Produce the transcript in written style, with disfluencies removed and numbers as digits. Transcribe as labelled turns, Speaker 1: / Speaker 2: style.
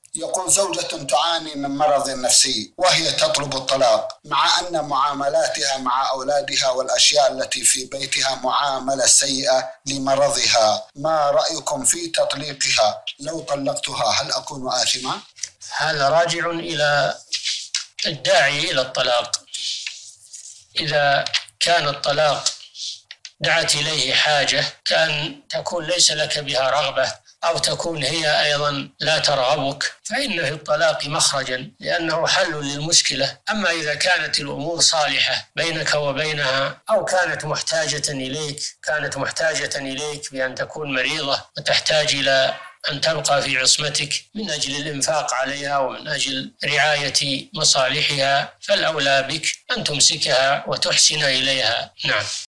Speaker 1: يقول: زوجة تعاني من مرض نفسي وهي تطلب الطلاق، مع أن معاملاتها مع أولادها والأشياء التي في بيتها معاملة سيئة لمرضها، ما رأيكم في تطليقها؟ لو طلقتها هل أكون آثما؟
Speaker 2: هذا راجع إلى الداعي إلى الطلاق. إذا كان الطلاق دعت إليه حاجة، كان تكون ليس لك بها رغبة أو تكون هي أيضا لا ترغبك، فإن في الطلاق مخرجا لأنه حل للمشكلة. أما إذا كانت الأمور صالحة بينك وبينها، أو كانت محتاجة إليك بأن تكون مريضة وتحتاج إلى أن تبقى في عصمتك من أجل الإنفاق عليها ومن أجل رعاية مصالحها، فالأولى بك أن تمسكها وتحسن إليها. نعم.